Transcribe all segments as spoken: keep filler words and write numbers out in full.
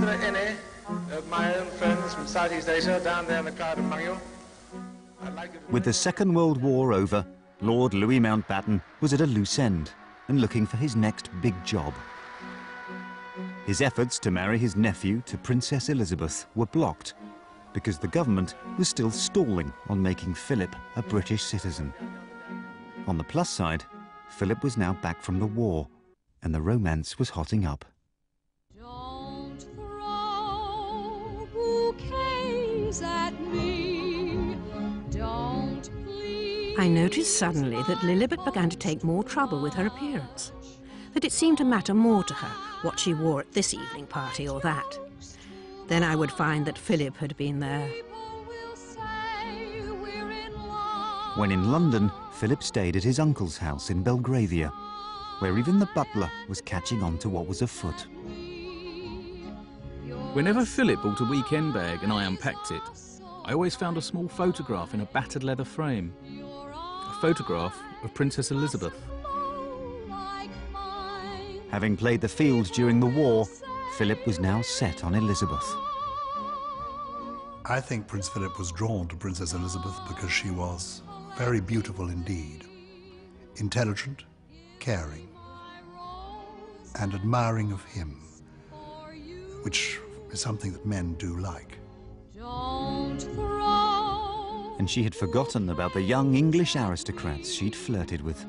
never any of my own friends from Southeast Asia down there in the crowd among you. I'd like you to... With the Second World War over, Lord Louis Mountbatten was at a loose end and looking for his next big job. His efforts to marry his nephew to Princess Elizabeth were blocked because the government was still stalling on making Philip a British citizen. On the plus side, Philip was now back from the war, and the romance was hotting up. Don't throw bouquets at me. Don't please. I noticed suddenly that Lilibet began to take more trouble with her appearance, that it seemed to matter more to her what she wore at this evening party or that. Then I would find that Philip had been there. When in London, Philip stayed at his uncle's house in Belgravia, where even the butler was catching on to what was afoot. Whenever Philip bought a weekend bag and I unpacked it, I always found a small photograph in a battered leather frame. A photograph of Princess Elizabeth. Having played the field during the war, Philip was now set on Elizabeth. I think Prince Philip was drawn to Princess Elizabeth because she was very beautiful indeed, intelligent, caring, and admiring of him, which is something that men do like. And she had forgotten about the young English aristocrats she'd flirted with.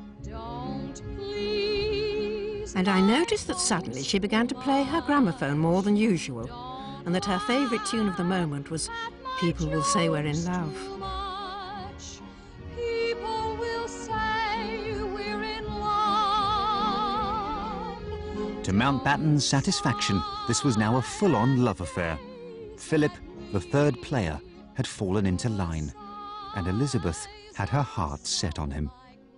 And I noticed that suddenly she began to play her gramophone more than usual, and that her favourite tune of the moment was People Will Say We're in Love. People will say we're in love. To Mountbatten's satisfaction, this was now a full-on love affair. Philip, the third player, had fallen into line, and Elizabeth had her heart set on him.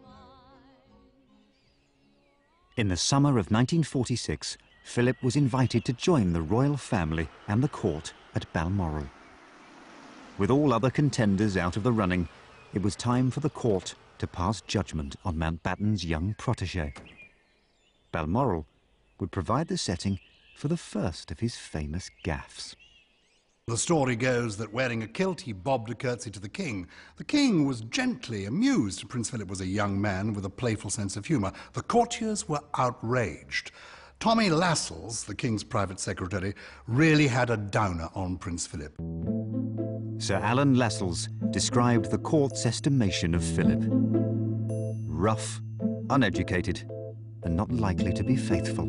In the summer of nineteen forty-six, Philip was invited to join the royal family and the court at Balmoral. With all other contenders out of the running, it was time for the court to pass judgment on Mountbatten's young protégé. Balmoral would provide the setting for the first of his famous gaffes. The story goes that wearing a kilt, he bobbed a curtsy to the king. The king was gently amused. Prince Philip was a young man with a playful sense of humour. The courtiers were outraged. Tommy Lascelles, the king's private secretary, really had a downer on Prince Philip. Sir Alan Lascelles described the court's estimation of Philip. Rough, uneducated, and not likely to be faithful.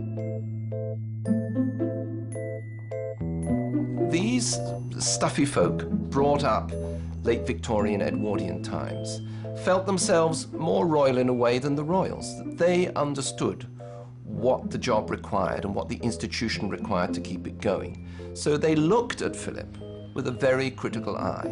These stuffy folk, brought up late Victorian Edwardian times, felt themselves more royal in a way than the royals. They understood what the job required and what the institution required to keep it going. So they looked at Philip with a very critical eye.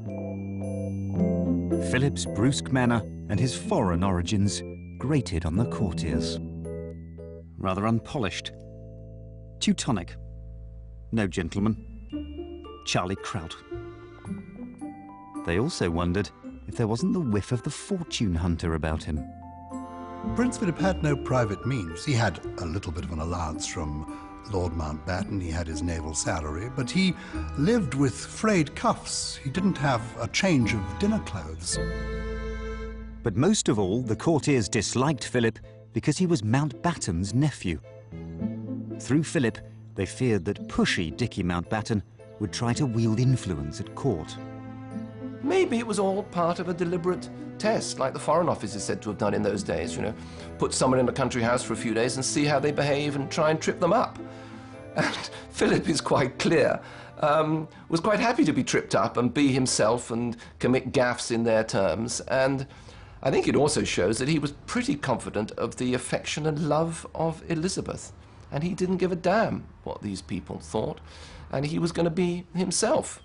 Philip's brusque manner and his foreign origins grated on the courtiers. Rather unpolished, Teutonic, no gentleman. Charlie Kraut. They also wondered if there wasn't the whiff of the fortune hunter about him. Prince Philip had no private means. He had a little bit of an allowance from Lord Mountbatten. He had his naval salary, but he lived with frayed cuffs. He didn't have a change of dinner clothes. But most of all, the courtiers disliked Philip because he was Mountbatten's nephew. Through Philip, they feared that pushy Dickie Mountbatten would try to wield influence at court. Maybe it was all part of a deliberate test, like the Foreign Office is said to have done in those days, you know. Put someone in a country house for a few days and see how they behave and try and trip them up. And Philip is quite clear, um, was quite happy to be tripped up and be himself and commit gaffes in their terms. And I think it also shows that he was pretty confident of the affection and love of Elizabeth. And he didn't give a damn what these people thought. And he was going to be himself.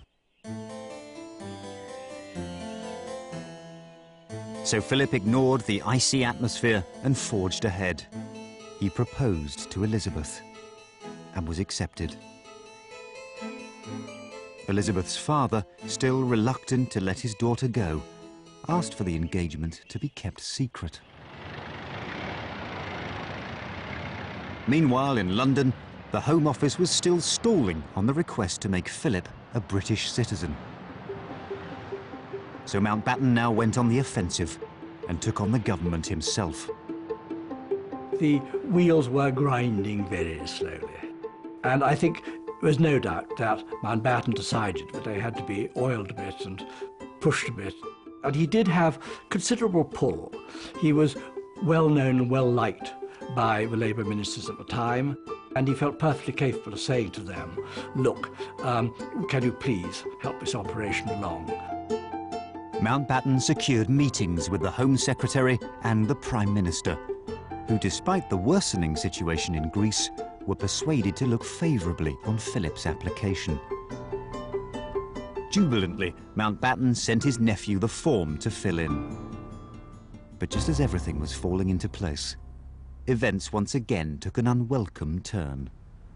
So Philip ignored the icy atmosphere and forged ahead. He proposed to Elizabeth and was accepted. Elizabeth's father, still reluctant to let his daughter go, asked for the engagement to be kept secret. Meanwhile, in London, the Home Office was still stalling on the request to make Philip a British citizen. So Mountbatten now went on the offensive and took on the government himself. The wheels were grinding very slowly, and I think there was no doubt that Mountbatten decided that they had to be oiled a bit and pushed a bit. And he did have considerable pull. He was well known and well liked by the Labour ministers at the time, and he felt perfectly capable of saying to them, look, um, can you please help this operation along? Mountbatten secured meetings with the Home Secretary and the Prime Minister, who, despite the worsening situation in Greece, were persuaded to look favourably on Philip's application. Jubilantly, Mountbatten sent his nephew the form to fill in. But just as everything was falling into place, events once again took an unwelcome turn.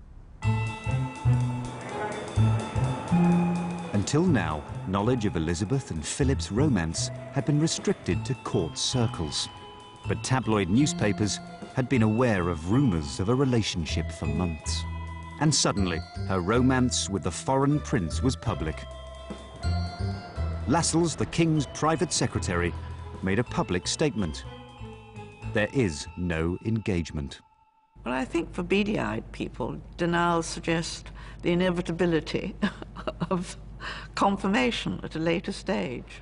Until now, knowledge of Elizabeth and Philip's romance had been restricted to court circles. But tabloid newspapers had been aware of rumours of a relationship for months. And suddenly, her romance with the foreign prince was public. Lascelles, the king's private secretary, made a public statement. There is no engagement. Well, I think for beady-eyed people, denial suggests the inevitability of confirmation at a later stage.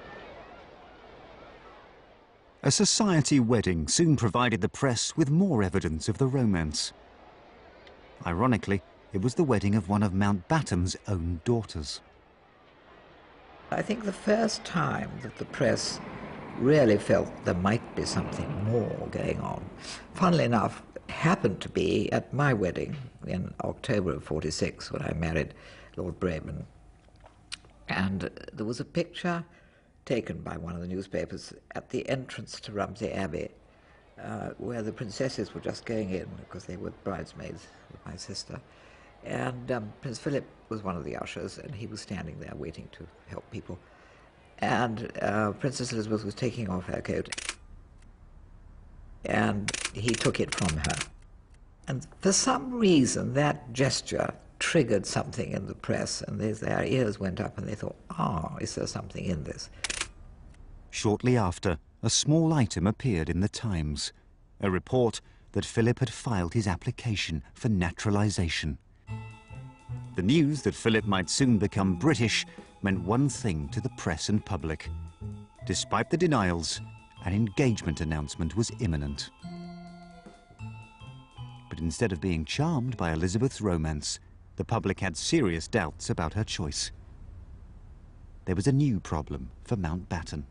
A society wedding soon provided the press with more evidence of the romance. Ironically, it was the wedding of one of Mountbatten's own daughters. I think the first time that the press really felt there might be something more going on, funnily enough, happened to be at my wedding in October of forty-six, when I married Lord Braben. And there was a picture taken by one of the newspapers at the entrance to Rumsey Abbey, uh, where the princesses were just going in, because they were bridesmaids with my sister. And um, Prince Philip was one of the ushers, and he was standing there waiting to help people. And uh, Princess Elizabeth was taking off her coat, and he took it from her. And for some reason, that gesture triggered something in the press, and they, their ears went up, and they thought, ah, is there something in this? Shortly after, a small item appeared in the Times, a report that Philip had filed his application for naturalisation. The news that Philip might soon become British meant one thing to the press and public. Despite the denials, an engagement announcement was imminent. But instead of being charmed by Elizabeth's romance, the public had serious doubts about her choice. There was a new problem for Mountbatten.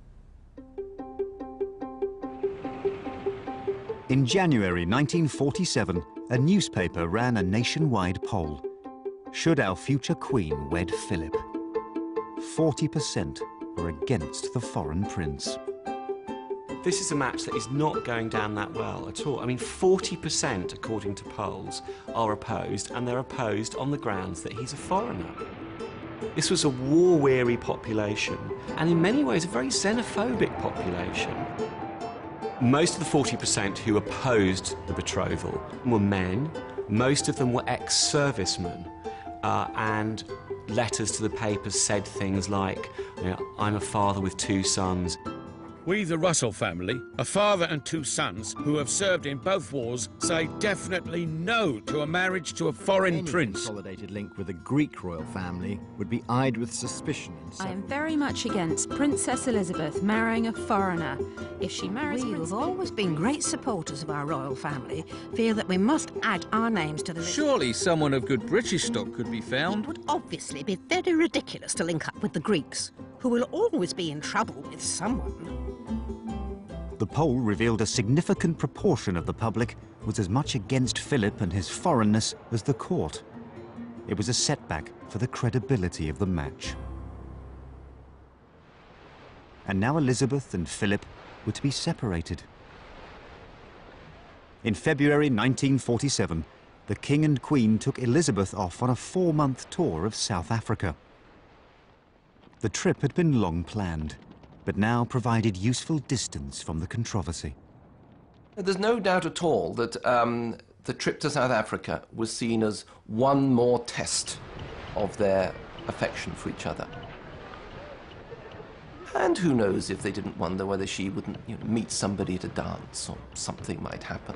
In January nineteen forty-seven, a newspaper ran a nationwide poll. Should our future queen wed Philip? forty percent were against the foreign prince. This is a match that is not going down that well at all. I mean, forty percent, according to polls, are opposed, and they're opposed on the grounds that he's a foreigner. This was a war-weary population, and in many ways a very xenophobic population. Most of the forty percent who opposed the betrothal were men. Most of them were ex-servicemen, uh, and letters to the papers said things like, you know, I'm a father with two sons. We, the Russell family, a father and two sons who have served in both wars, say definitely no to a marriage to a foreign Any prince. consolidated link with the Greek royal family would be eyed with suspicion. I am very much against Princess Elizabeth marrying a foreigner. If she marries... We who have always been great supporters of our royal family feel that we must add our names to the list. Surely someone of good British stock could be found. It would obviously be very ridiculous to link up with the Greeks, who will always be in trouble with someone. The poll revealed a significant proportion of the public was as much against Philip and his foreignness as the court. It was a setback for the credibility of the match. And now Elizabeth and Philip were to be separated. In February nineteen forty-seven, the King and Queen took Elizabeth off on a four-month tour of South Africa. The trip had been long planned, but now provided useful distance from the controversy. There's no doubt at all that um, the trip to South Africa was seen as one more test of their affection for each other. And who knows if they didn't wonder whether she wouldn't, you know, meet somebody to dance or something might happen.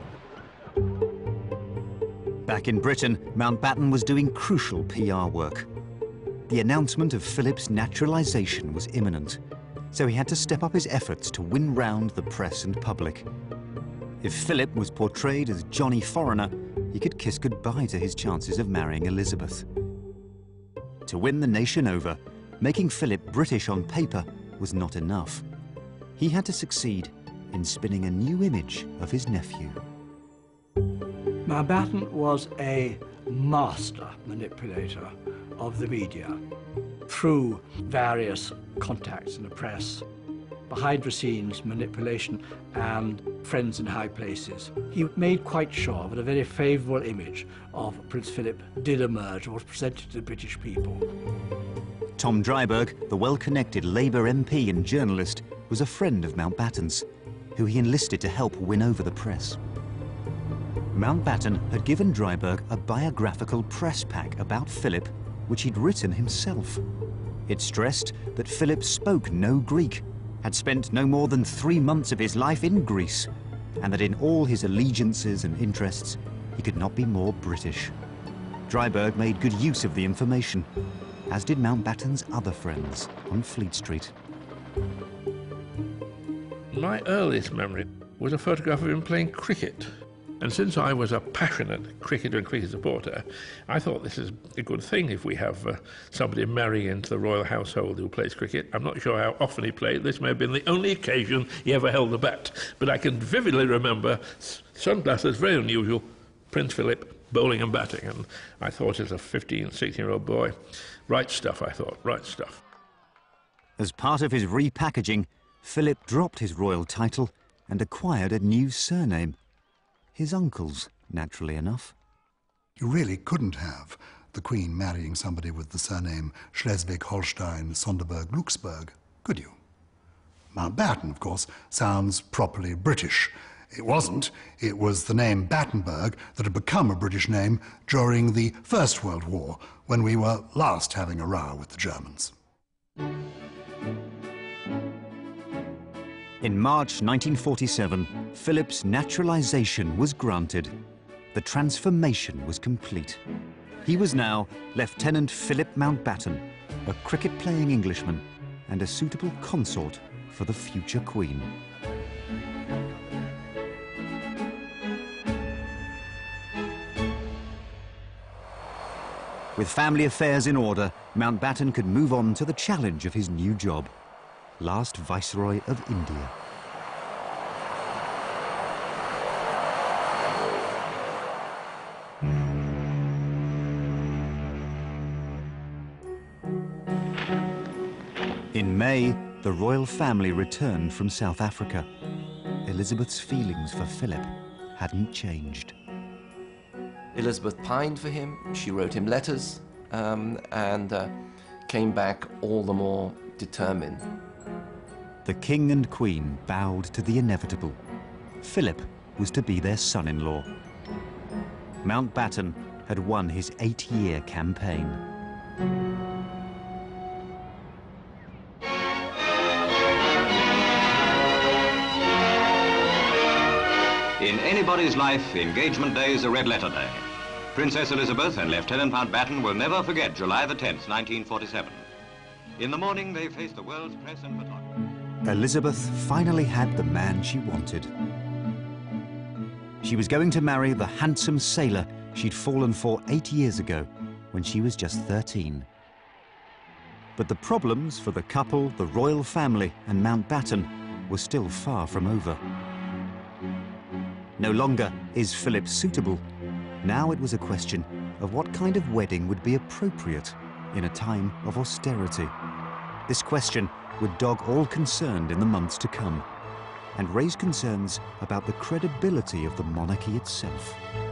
Back in Britain, Mountbatten was doing crucial P R work. The announcement of Philip's naturalisation was imminent, so he had to step up his efforts to win round the press and public. If Philip was portrayed as Johnny Foreigner, he could kiss goodbye to his chances of marrying Elizabeth. To win the nation over, making Philip British on paper was not enough. He had to succeed in spinning a new image of his nephew. Mountbatten was a master manipulator of the media through various contacts in the press, behind-the-scenes manipulation, and friends in high places. He made quite sure that a very favourable image of Prince Philip did emerge or was presented to the British people. Tom Dryburgh, the well-connected Labour M P and journalist, was a friend of Mountbatten's, who he enlisted to help win over the press. Mountbatten had given Dryburgh a biographical press pack about Philip, which he'd written himself. It stressed that Philip spoke no Greek, had spent no more than three months of his life in Greece, and that in all his allegiances and interests, he could not be more British. Dryburgh made good use of the information, as did Mountbatten's other friends on Fleet Street. My earliest memory was a photograph of him playing cricket. And since I was a passionate cricketer and cricket supporter, I thought this is a good thing if we have uh, somebody marrying into the royal household who plays cricket. I'm not sure how often he played. This may have been the only occasion he ever held the bat. But I can vividly remember sunglasses, very unusual, Prince Philip bowling and batting. And I thought as a fifteen, sixteen-year-old boy, right stuff, I thought, right stuff. As part of his repackaging, Philip dropped his royal title and acquired a new surname. His uncle's, naturally enough. You really couldn't have the Queen marrying somebody with the surname Schleswig-Holstein-Sonderburg-Glücksburg, could you? Mountbatten, of course, sounds properly British. It wasn't. It was the name Battenberg that had become a British name during the First World War, when we were last having a row with the Germans. In March nineteen forty-seven, Philip's naturalisation was granted. The transformation was complete. He was now Lieutenant Philip Mountbatten, a cricket-playing Englishman and a suitable consort for the future Queen. With family affairs in order, Mountbatten could move on to the challenge of his new job. Last Viceroy of India. In May, the royal family returned from South Africa. Elizabeth's feelings for Philip hadn't changed. Elizabeth pined for him, she wrote him letters, um, and uh, came back all the more determined. The King and Queen bowed to the inevitable. Philip was to be their son-in-law. Mountbatten had won his eight-year campaign. In anybody's life, engagement day is a red-letter day. Princess Elizabeth and Lieutenant Mountbatten will never forget July the tenth, nineteen forty-seven. In the morning, they faced the world's press and photography. Elizabeth finally had the man she wanted. She was going to marry the handsome sailor she'd fallen for eight years ago when she was just thirteen. But the problems for the couple, the royal family and Mountbatten were still far from over. No longer is Philip suitable. Now it was a question of what kind of wedding would be appropriate in a time of austerity. This question would dog all concerned in the months to come and raise concerns about the credibility of the monarchy itself.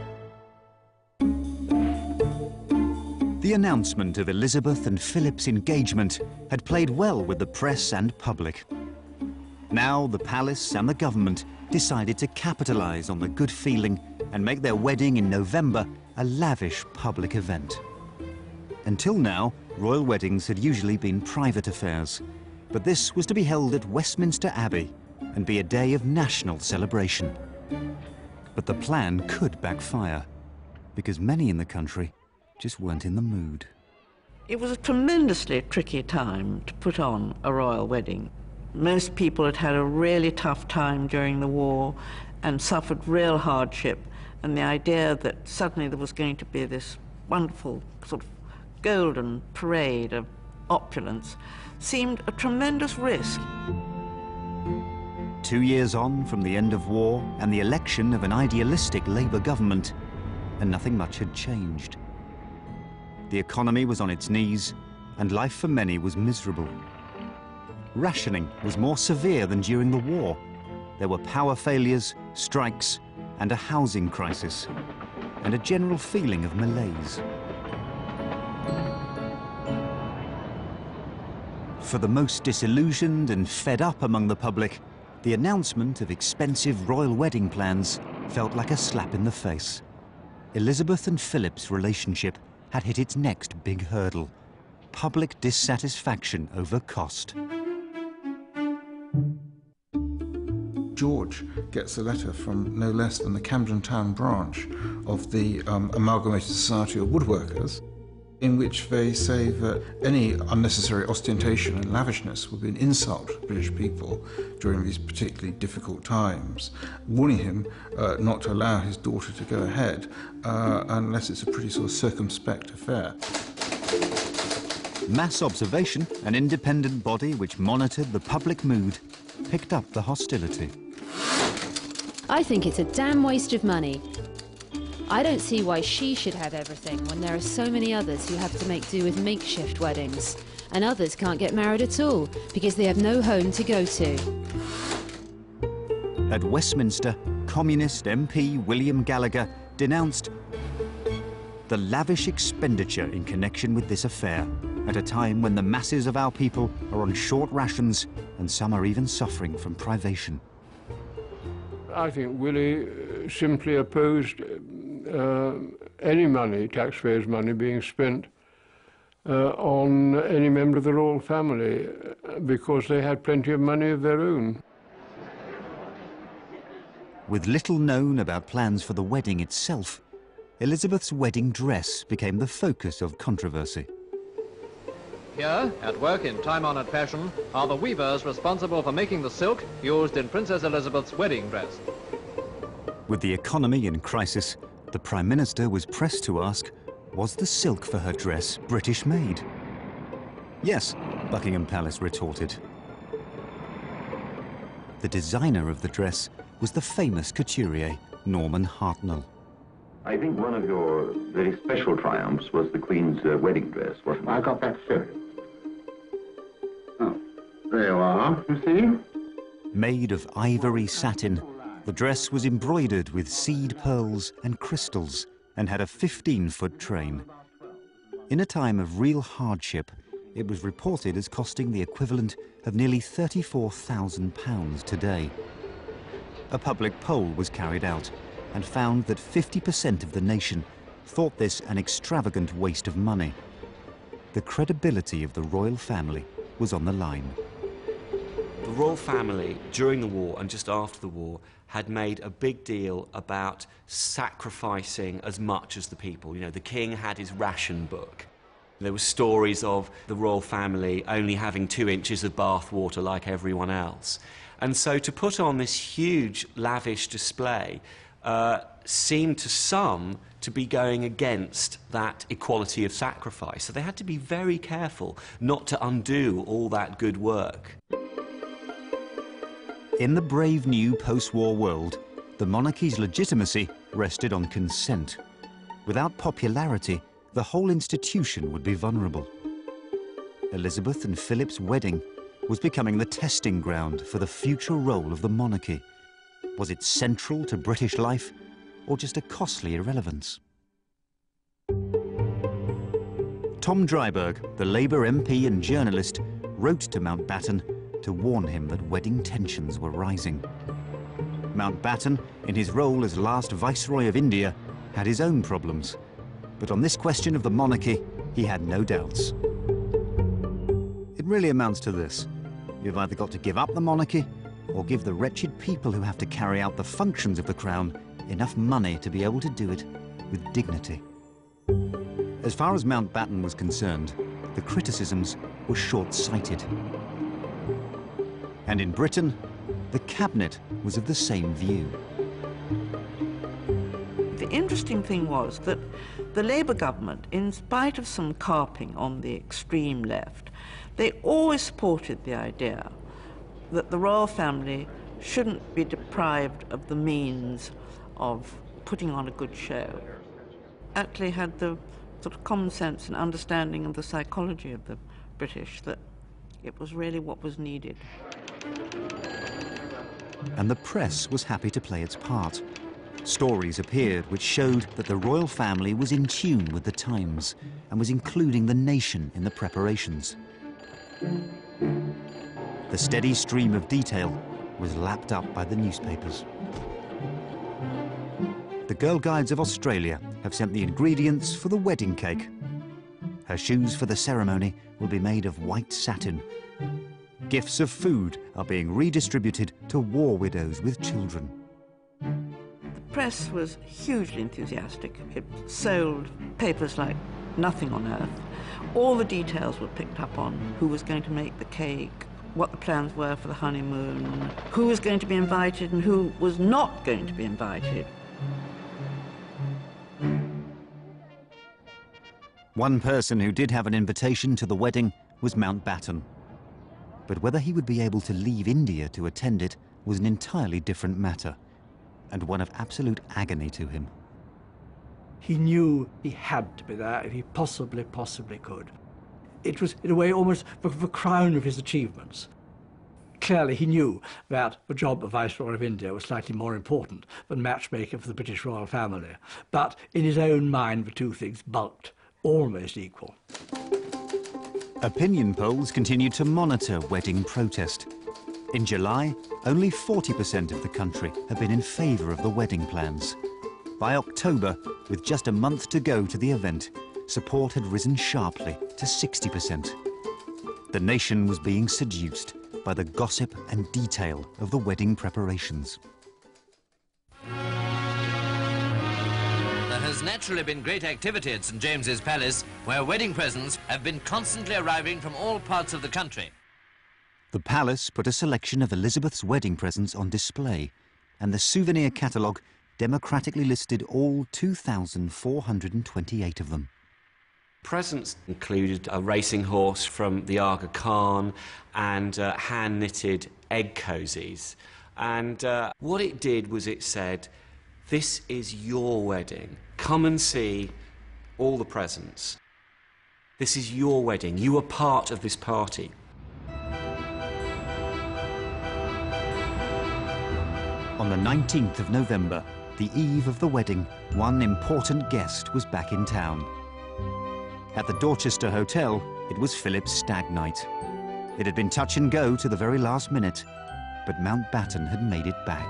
The announcement of Elizabeth and Philip's engagement had played well with the press and public. Now the palace and the government decided to capitalize on the good feeling and make their wedding in November a lavish public event. Until now, royal weddings had usually been private affairs, but this was to be held at Westminster Abbey and be a day of national celebration. But the plan could backfire, because many in the country just weren't in the mood. It was a tremendously tricky time to put on a royal wedding. Most people had had a really tough time during the war and suffered real hardship, and the idea that suddenly there was going to be this wonderful sort of golden parade of opulence seemed a tremendous risk. Two years on from the end of war and the election of an idealistic Labour government, and nothing much had changed. The economy was on its knees, and life for many was miserable. Rationing was more severe than during the war. There were power failures, strikes, and a housing crisis, and a general feeling of malaise. For the most disillusioned and fed up among the public, the announcement of expensive royal wedding plans felt like a slap in the face. Elizabeth and Philip's relationship had hit its next big hurdle: public dissatisfaction over cost. George gets a letter from no less than the Camden Town branch of the um, Amalgamated Society of Woodworkers, in which they say that any unnecessary ostentation and lavishness would be an insult to British people during these particularly difficult times, warning him uh, not to allow his daughter to go ahead uh, unless it's a pretty sort of circumspect affair. Mass Observation, an independent body which monitored the public mood, picked up the hostility. I think it's a damn waste of money. I don't see why she should have everything when there are so many others who have to make do with makeshift weddings, and others can't get married at all because they have no home to go to. At Westminster, Communist M P William Gallagher denounced the lavish expenditure in connection with this affair at a time when the masses of our people are on short rations and some are even suffering from privation. I think Willie uh, simply opposed uh, any money, taxpayers' money, being spent uh, on any member of the royal family uh, because they had plenty of money of their own. With little known about plans for the wedding itself, Elizabeth's wedding dress became the focus of controversy. Here, at work in time-honored fashion, are the weavers responsible for making the silk used in Princess Elizabeth's wedding dress. With the economy in crisis, the Prime Minister was pressed to ask, was the silk for her dress British-made? Yes, Buckingham Palace retorted. The designer of the dress was the famous couturier, Norman Hartnell. I think one of your very special triumphs was the Queen's uh, wedding dress, wasn't it? I got that show. Oh, there you are, you see? Made of ivory satin, the dress was embroidered with seed pearls and crystals and had a fifteen-foot train. In a time of real hardship, it was reported as costing the equivalent of nearly thirty-four thousand pounds today. A public poll was carried out and found that fifty percent of the nation thought this an extravagant waste of money. The credibility of the royal family was on the line. The royal family, during the war and just after the war, had made a big deal about sacrificing as much as the people. You know, the king had his ration book. There were stories of the royal family only having two inches of bath water like everyone else. And so to put on this huge, lavish display uh, seemed to some to be going against that equality of sacrifice. So they had to be very careful not to undo all that good work. In the brave new post-war world, the monarchy's legitimacy rested on consent. Without popularity, the whole institution would be vulnerable. Elizabeth and Philip's wedding was becoming the testing ground for the future role of the monarchy. Was it central to British life, or just a costly irrelevance? Tom Dryburgh, the Labour M P and journalist, wrote to Mountbatten to warn him that wedding tensions were rising. Mountbatten, in his role as last Viceroy of India, had his own problems. But on this question of the monarchy, he had no doubts. It really amounts to this. You've either got to give up the monarchy or give the wretched people who have to carry out the functions of the crown enough money to be able to do it with dignity. As far as Mountbatten was concerned, the criticisms were short-sighted. And in Britain, the cabinet was of the same view. The interesting thing was that the Labour government, in spite of some carping on the extreme left, they always supported the idea that the royal family shouldn't be deprived of the means of putting on a good show. Attlee had the sort of common sense and understanding of the psychology of the British that it was really what was needed. And the press was happy to play its part. Stories appeared which showed that the royal family was in tune with the times and was including the nation in the preparations. The steady stream of detail was lapped up by the newspapers. The Girl Guides of Australia have sent the ingredients for the wedding cake. Her shoes for the ceremony will be made of white satin. Gifts of food are being redistributed to war widows with children. The press was hugely enthusiastic. It sold papers like nothing on earth. All the details were picked up on: who was going to make the cake, what the plans were for the honeymoon, who was going to be invited and who was not going to be invited. One person who did have an invitation to the wedding was Mountbatten. But whether he would be able to leave India to attend it was an entirely different matter, and one of absolute agony to him. He knew he had to be there if he possibly, possibly could. It was, in a way, almost the, the crown of his achievements. Clearly, he knew that the job of Viceroy of India was slightly more important than matchmaker for the British royal family. But in his own mind, the two things bulked almost equal. Opinion polls continued to monitor wedding protest. In July, only forty percent of the country had been in favour of the wedding plans. By October, with just a month to go to the event, support had risen sharply to sixty percent. The nation was being seduced by the gossip and detail of the wedding preparations. There has naturally been great activity at St James's Palace, where wedding presents have been constantly arriving from all parts of the country. The palace put a selection of Elizabeth's wedding presents on display, and the souvenir catalogue democratically listed all two thousand four hundred twenty-eight of them. Presents included a racing horse from the Aga Khan and uh, hand-knitted egg cozies. And uh, what it did was it said, "This is your wedding. Come and see all the presents. This is your wedding. You are part of this party." On the nineteenth of November, the eve of the wedding, one important guest was back in town. At the Dorchester Hotel, it was Philip's stag night. It had been touch and go to the very last minute, but Mountbatten had made it back.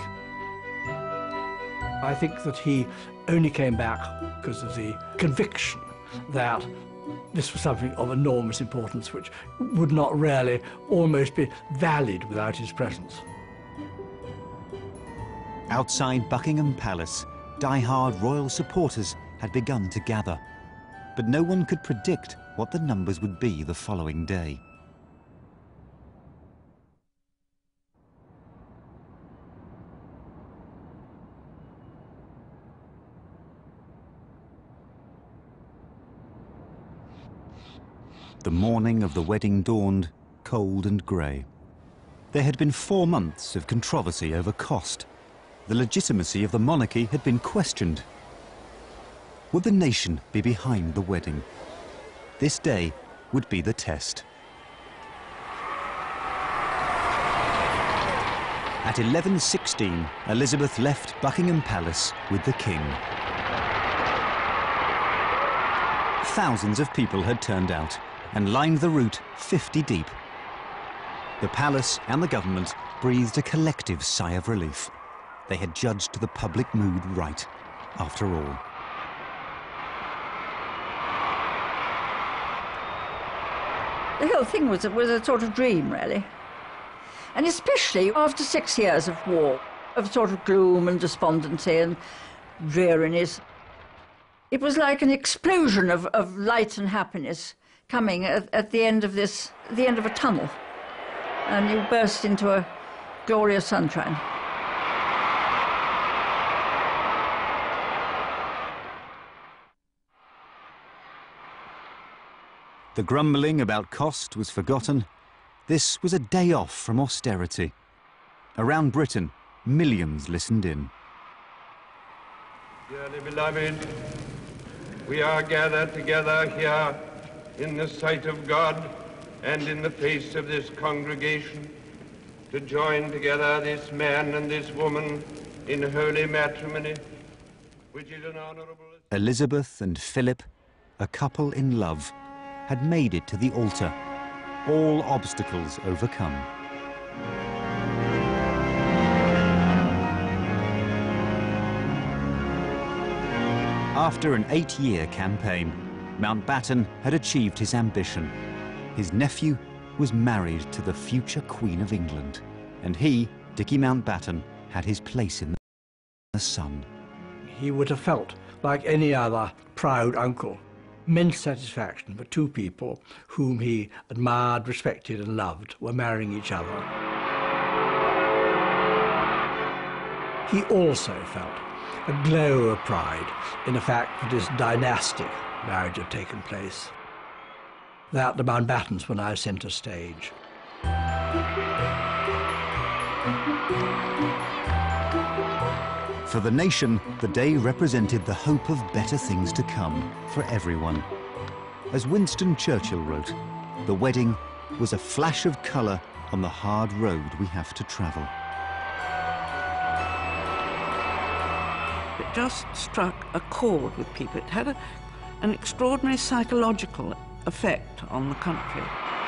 I think that he only came back because of the conviction that this was something of enormous importance which would not really almost be valid without his presence. Outside Buckingham Palace, die-hard royal supporters had begun to gather, but no one could predict what the numbers would be the following day. The morning of the wedding dawned cold and grey. There had been four months of controversy over cost. The legitimacy of the monarchy had been questioned. Would the nation be behind the wedding? This day would be the test. At eleven sixteen, Elizabeth left Buckingham Palace with the King. Thousands of people had turned out and lined the route fifty deep. The palace and the government breathed a collective sigh of relief. they had judged the public mood right, after all. The whole thing was, was a sort of dream, really. And especially after six years of war, of sort of gloom and despondency and dreariness. It was like an explosion of, of light and happiness coming at, at the end of this, the end of a tunnel. And you burst into a glorious sunshine. The grumbling about cost was forgotten. This was a day off from austerity. Around Britain, millions listened in. Dearly beloved, we are gathered together here in the sight of God and in the face of this congregation to join together this man and this woman in holy matrimony, which is an honourable... Elizabeth and Philip, a couple in love, had made it to the altar, all obstacles overcome. After an eight-year campaign, Mountbatten had achieved his ambition. His nephew was married to the future Queen of England, and he, Dickie Mountbatten, had his place in the sun. He would have felt like any other proud uncle. Immense satisfaction for two people whom he admired, respected and loved were marrying each other. He also felt a glow of pride in the fact that this dynastic marriage had taken place, that the Mountbattens were now centre stage. For the nation, the day represented the hope of better things to come for everyone. As Winston Churchill wrote, the wedding was a flash of colour on the hard road we have to travel. It just struck a chord with people. It had a, an extraordinary psychological effect on the country.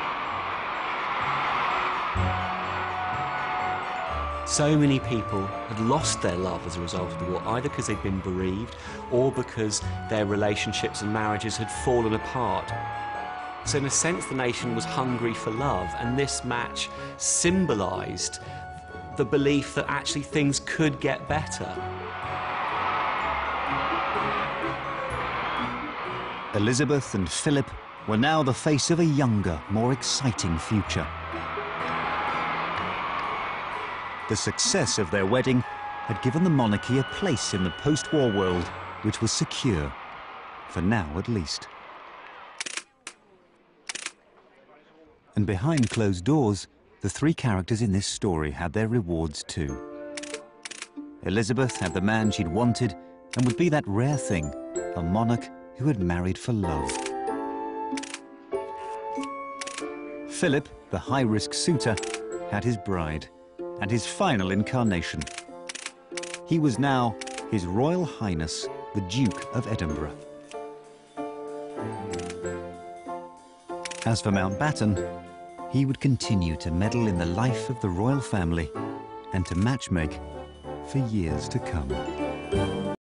So many people had lost their love as a result of the war, either because they'd been bereaved or because their relationships and marriages had fallen apart. So in a sense, the nation was hungry for love, and this match symbolised the belief that actually things could get better. Elizabeth and Philip were now the face of a younger, more exciting future. The success of their wedding had given the monarchy a place in the post-war world which was secure, for now at least. And behind closed doors, the three characters in this story had their rewards too. Elizabeth had the man she'd wanted and would be that rare thing, a monarch who had married for love. Philip, the high-risk suitor, had his bride, and his final incarnation. He was now His Royal Highness, the Duke of Edinburgh. As for Mountbatten, he would continue to meddle in the life of the royal family and to matchmake for years to come.